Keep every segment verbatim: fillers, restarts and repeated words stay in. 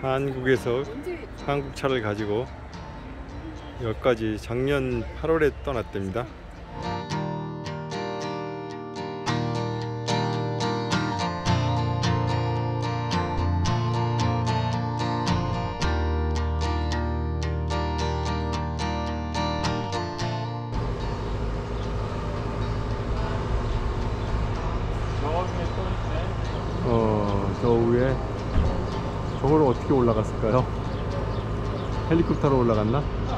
한국에서 한국차를 가지고 여기까지 작년 팔월에 떠났답니다. 어, 저 위에 저걸 어떻게 올라갔을까요? 헬리콥터로 올라갔나?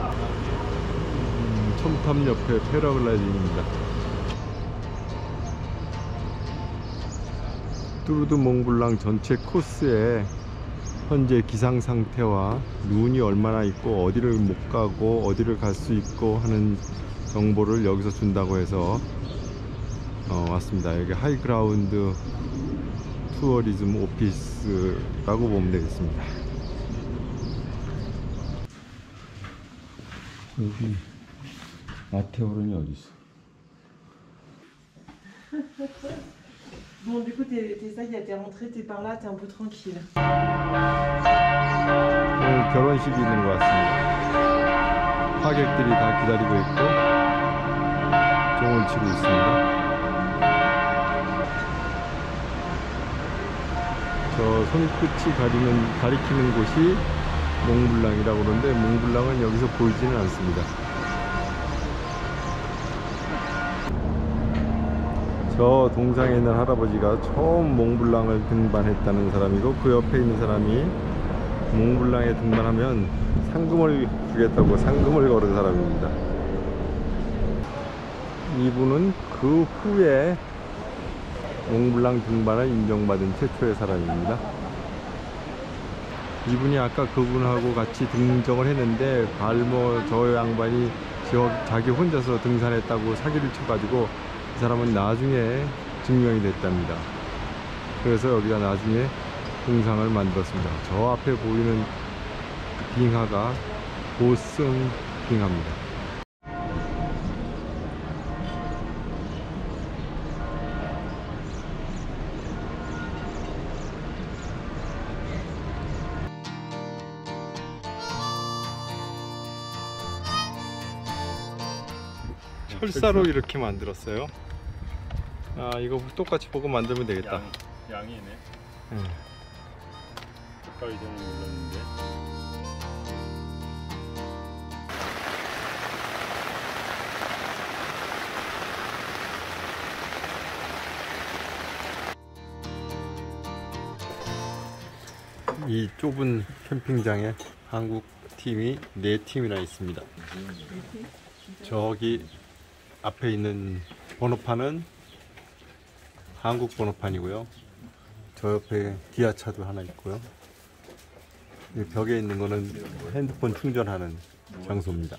음, 첨탑 옆에 패러글라이딩입니다. 뚜르드 몽블랑 전체 코스에 현재 기상 상태와 눈이 얼마나 있고 어디를 못 가고 어디를 갈 수 있고 하는 정보를 여기서 준다고 해서 어, 왔습니다. 여기 하이그라운드 투어리즘 오피스라고 보면 되겠습니다. 여기 마테오른이 어디 있어? Bon, du coup, t'es ça, il a été rentré, t'es par là, t'es un peu tranquille. 오늘 결혼식이 있는 것 같습니다. 하객들이 다 기다리고 있고 종을 치고 있습니다. 저 손끝이 가리는, 가리키는 곳이 몽블랑이라고 그러는데 몽블랑은 여기서 보이지는 않습니다. 저 동상에 있는 할아버지가 처음 몽블랑을 등반했다는 사람이고 그 옆에 있는 사람이 몽블랑에 등반하면 상금을 주겠다고 상금을 걸은 사람입니다. 이분은 그 후에 몽블랑 등반을 인정받은 최초의 사람입니다. 이분이 아까 그분하고 같이 등정을 했는데 발모 저 양반이 저 자기 혼자서 등산했다고 사기를 쳐가지고 이 사람은 나중에 증명이 됐답니다. 그래서 여기가 나중에 동상을 만들었습니다. 저 앞에 보이는 빙하가 보승 빙하입니다. 철사로 이렇게 만들었어요. 아, 이거 똑같이 보고 만들면 되겠다. 양, 양이네. 응. 아까 이전에 올렸는데. 이 좁은 캠핑장에 한국 팀이 네 팀이나 있습니다. 저기 앞에 있는 번호판은 한국 번호판이고요. 저 옆에 기아차도 하나 있고요. 이 벽에 있는 거는 핸드폰 충전하는 장소입니다.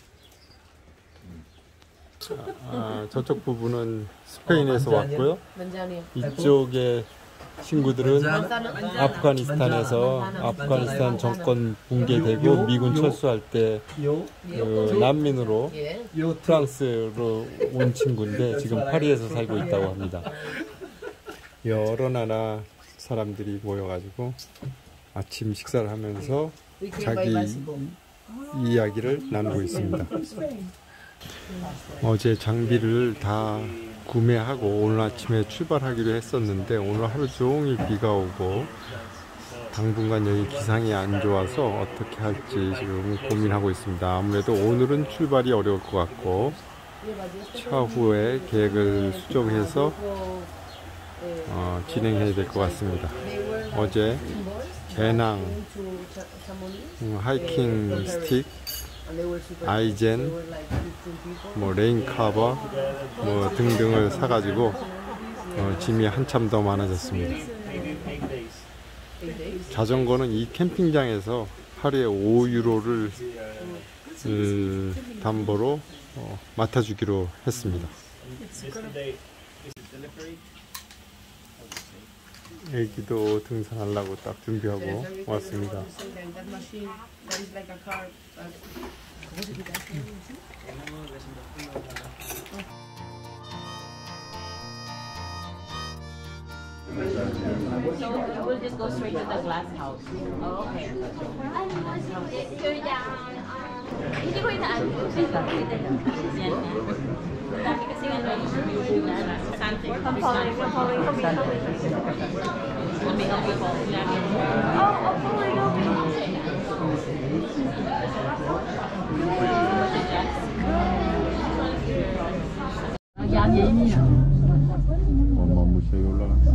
아, 저쪽 부분은 스페인에서 왔고요. 이쪽에 친구들은 아프가니스탄에서 아프가니스탄 정권 붕괴되고 미군 철수할 때 그 난민으로 프랑스로 온 친구인데 지금 파리에서 살고 있다고 합니다. 여러 나라 사람들이 모여가지고 아침 식사를 하면서 자기 이야기를 나누고 있습니다. 어제 장비를 다 구매하고 오늘 아침에 출발하기로 했었는데 오늘 하루 종일 비가 오고 당분간 여기 기상이 안 좋아서 어떻게 할지 지금 고민하고 있습니다. 아무래도 오늘은 출발이 어려울 것 같고 차후에 계획을 수정해서 어, 진행해야 될 것 같습니다. 어제 배낭, 음, 하이킹 스틱, 아이젠, 뭐 레인카버 뭐 등등을 사가지고 어, 짐이 한참 더 많아졌습니다. 자전거는 이 캠핑장에서 하루에 오 유로를 음, 담보로 어, 맡아주기로 했습니다. 애기도 등산하려고 딱 준비하고 왔습니다. So we'll just go straight to the glass house. Oh, okay. Hindi ko inaan. Yan na. Dami kasi nga na yung something. I'm following. I'm following. Let me help you follow. Oh, I'm following. 야, 예민이야. 엄마 무시하게 올라갔어.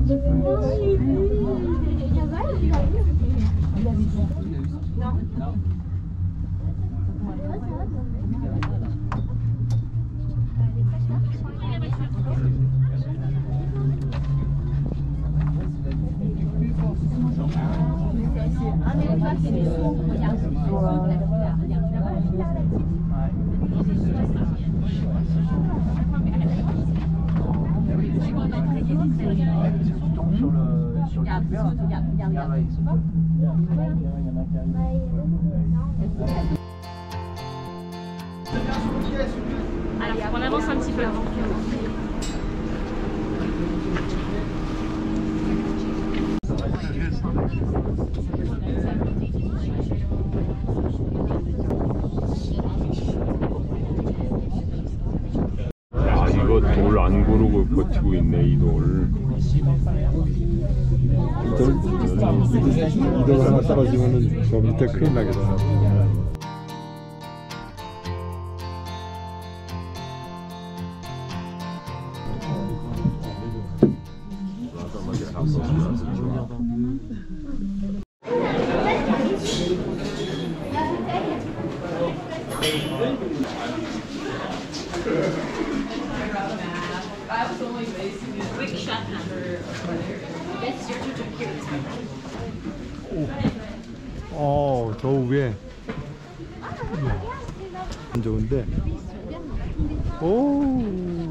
Alors, on avance un petit peu avant. 아 이거 돌 안 고르고 버티고 있네 이 돌. 이돌 이돌 하나 떨어지면은 저 밑에 큰일 나겠어. Quick shot number. That's your tutor here. 어, 저 위에 안 좋은데. 오.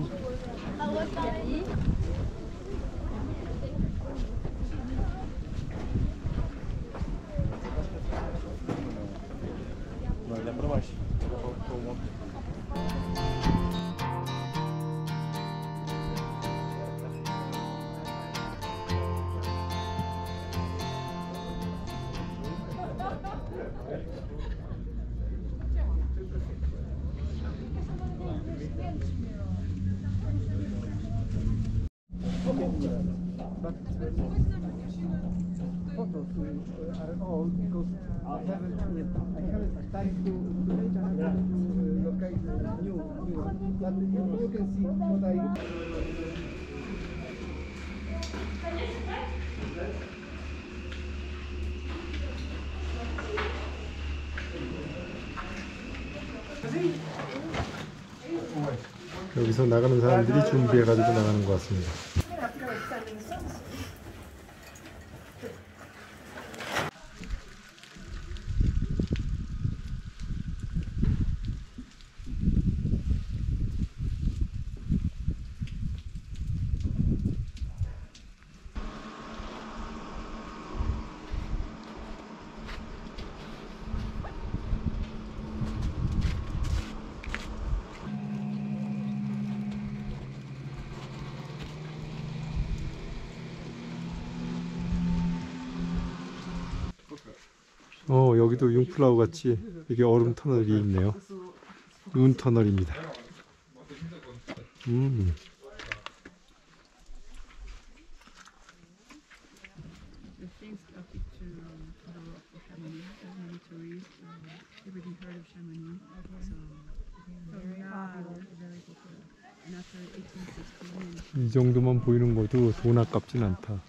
Photos are all because I haven't, I haven't time to, to reach and I have to locate new, new one. But you, you can see what I... 여기서 나가는 사람들이 준비해가지고 나가는 것 같습니다. 어, 여기도 융플라우 같이 이게 얼음 터널이 있네요. 눈 터널입니다. 음. 이 정도만 보이는 것도 돈 아깝진 않다.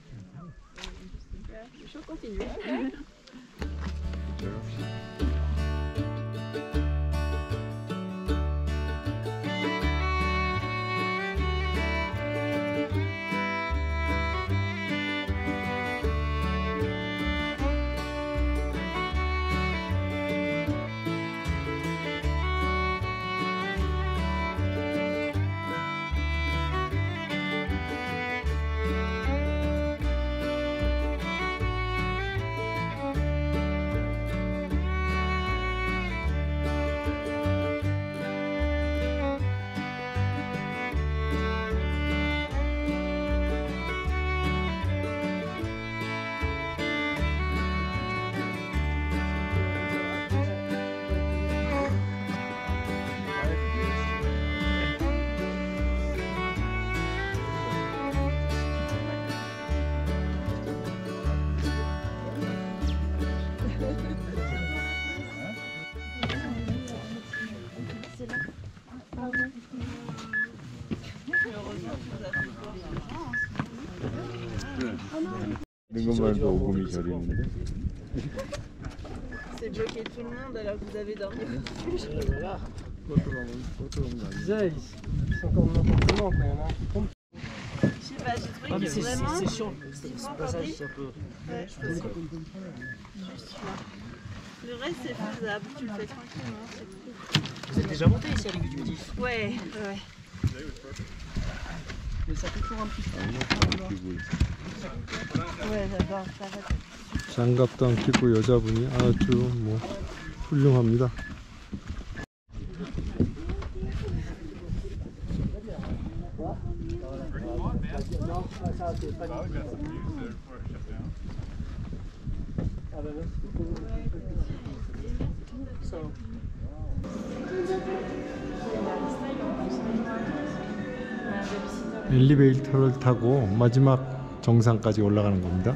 이런 것만 해도 오금이 저리는데. C'est bloqué tout le monde alors que vous avez dormi. Disais, ils sont comme n'importe comment, mais il y en a un qui tombe. Je sais pas, j'ai trouvé Ah, mais que c'est vraiment. c'est chiant, ce passage, c'est un peu. Ouais, je pense que juste celui-là. Le reste c'est faisable, tu le fais tranquillement, c'est cool. Vous êtes déjà monté ici à l'exécutif? Ouais, ouais. Mais ça fait toujours un petit peu. Ouais, j'adore, ça va. 장갑도 안 끼고 여자분이 아주 뭐 훌륭합니다. 엘리베이터를 타고 마지막 정상까지 올라가는 겁니다.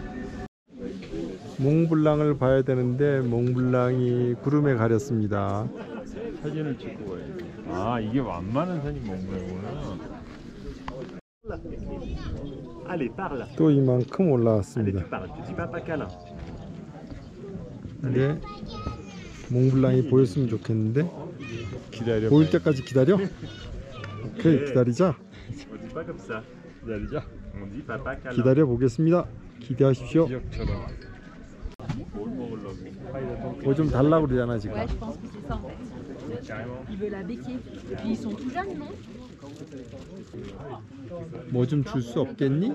몽블랑을 봐야 되는데 몽블랑이 구름에 가렸습니다. 사진을 찍고 가야지. 아, 이게 완만한 산이 몽블랑이구나. Allez, parle. 또 이만큼 Allez, 올라왔습니다. tu parles. Tu dis papa câlin. 근데 몽블랑이 보였으면 좋겠는데 기다려. 보일 때까지 기다려? 오케이, 기다리자. On dit pas comme ça. 기다리자. On dit papa câlin. 기다려 보겠습니다. 기대하십시오. 기적처럼. 뭘 먹으려고? 뭐 좀 달라고 그러잖아 지금. Ouais, je pense que c'est ça en fait. Il veut la béquille. Et puis ils sont tout jeunes, non? 뭐 좀 줄 수 없겠니?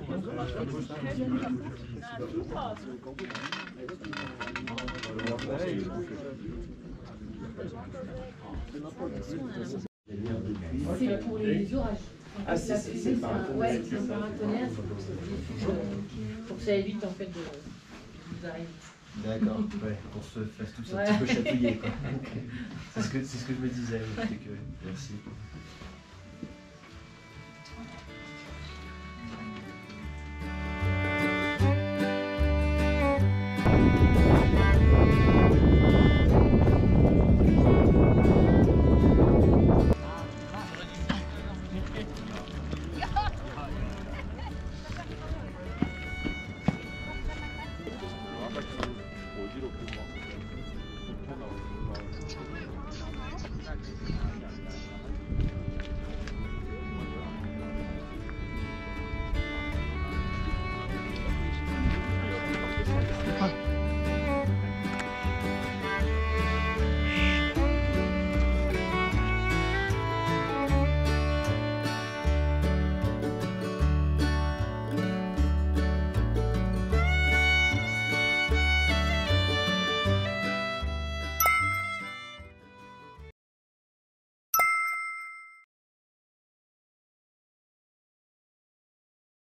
C'est pour les orages. Ah, c'est c'est pas. Ouais, c'est un paratonnerre, c'est pour que ça diffuse, euh, pour que ça évite en fait de vous arriver. D'accord, ouais, qu'on se fasse tous un Ouais. petit peu chatouiller quoi. C'est ce que c'est ce que je me disais, oui, c'est que merci.